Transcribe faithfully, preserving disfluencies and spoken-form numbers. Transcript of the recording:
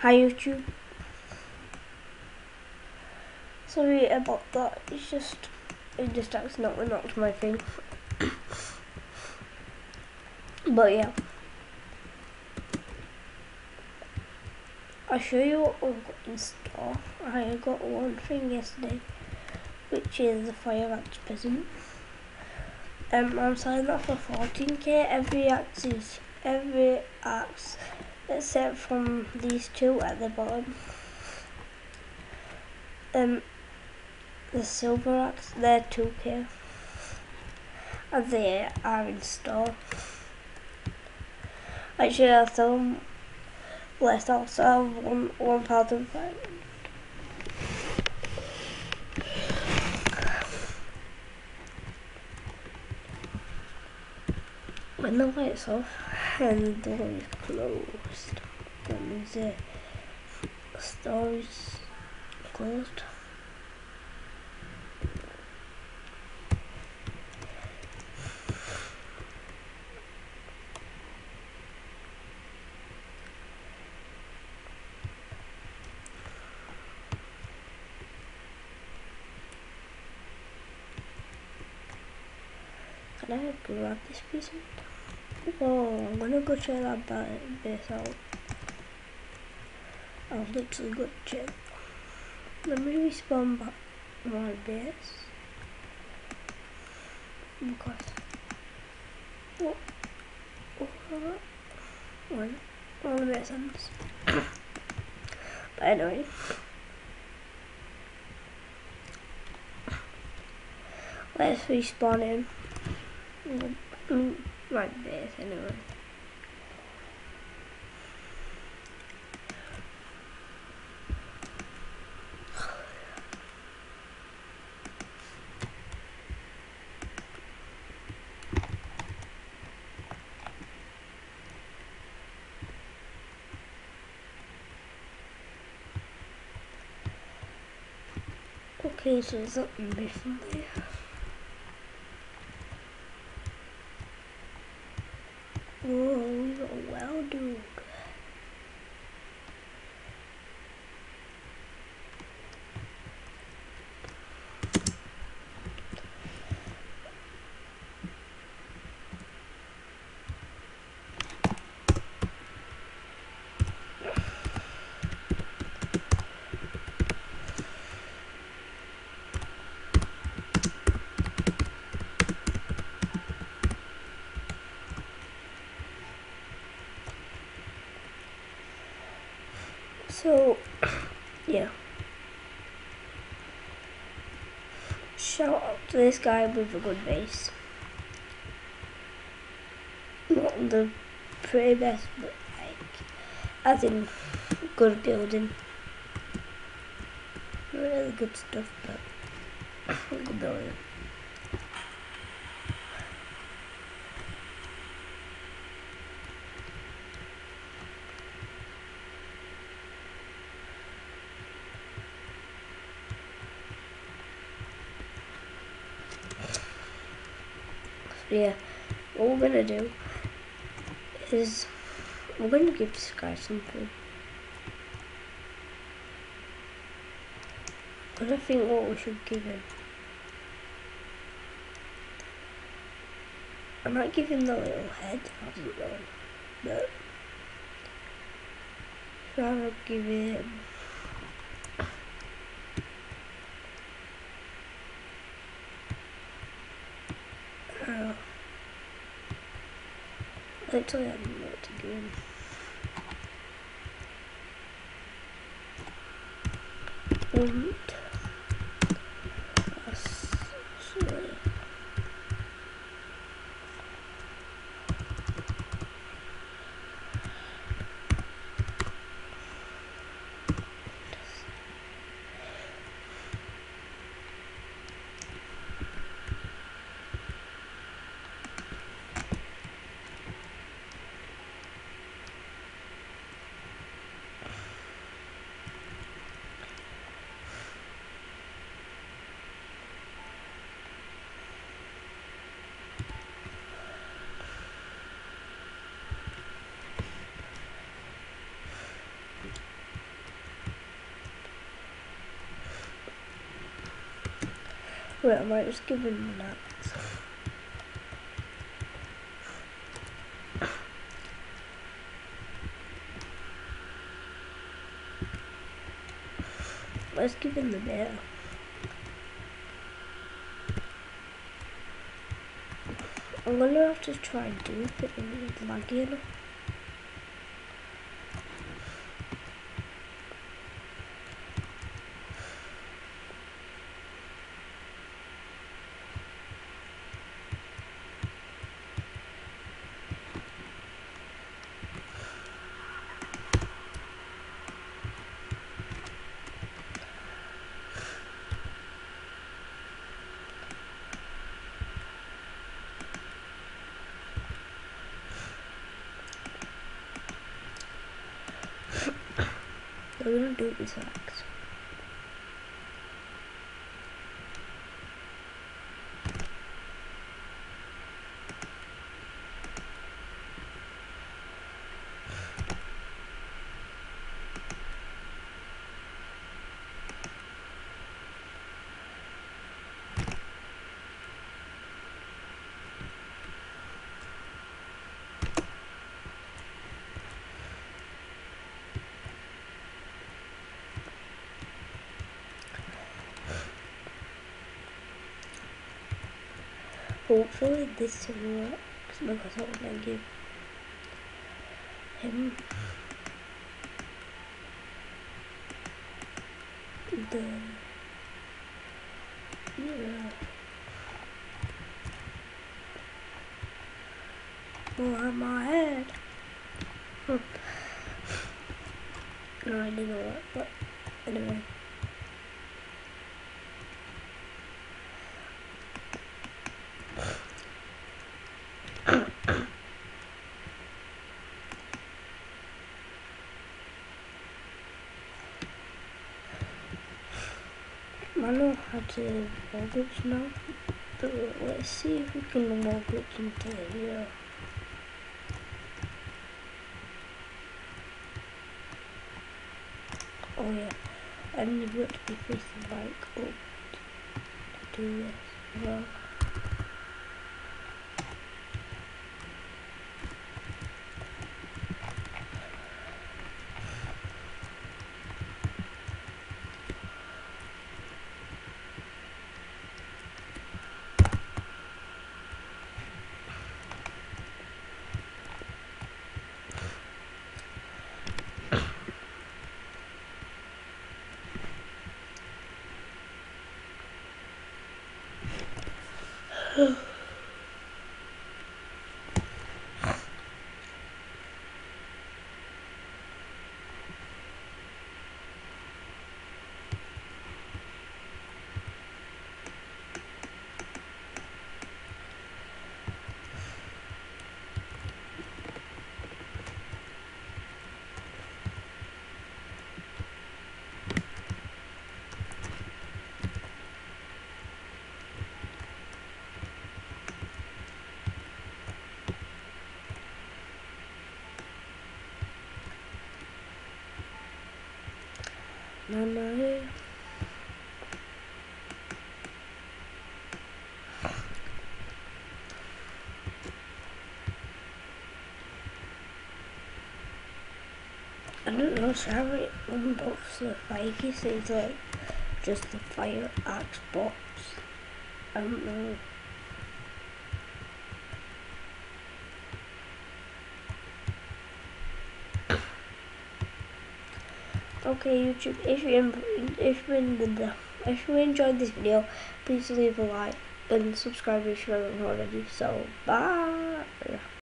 Hi YouTube. Sorry about that. It's just it just accidentally knocked my thing. But yeah, I'll show you what we've got in store. I got one thing yesterday, which is the fire axe present. Um, I'm selling that for fourteen K. Every axe is every axe except from these two at the bottom. Um, the silver axe, they're two K, and they are in store. Actually, I'll sell them less. I'll sell one one thousand five. When the light's off and the door is closed, that means the store is closed. Can I grab this piece of it? Oh, I'm gonna go check that base out. I've literally got to check. Let me respawn back my base. Because what? What? Well, all the makes sense. But anyway. Let's respawn in. Mm, my base anyway. Okay, so there's something missing there. Whoa, we got a well, dude. So, yeah. Shout out to this guy with a good base. Not the pretty best, but like, as in good building. Not really good stuff, but good building. So yeah, what we're gonna do is we're gonna give this guy something. I don't think what we should give him. I might give him the little head, I don't know, but I'll give him uh, literally I don't know what to give him. Und was soll Wait, I might just give him an axe. Let's give him the bear. I'm gonna have to try and do it with laggy. We're gonna do this axe. Hopefully this works because I want to give him the yeah. Oh, my head. Hmm. No, I didn't know what, but anyway. I know how to mortgage now, but let's see if we can mortgage into here. Oh yeah, and you've got to be facing like up to do this as well. No, no. I don't know, sorry, unbox the fire case is like just the fire axe box. I don't know. Okay, YouTube, if you if you if you enjoyed this video, please leave a like and subscribe if you haven't already. So bye.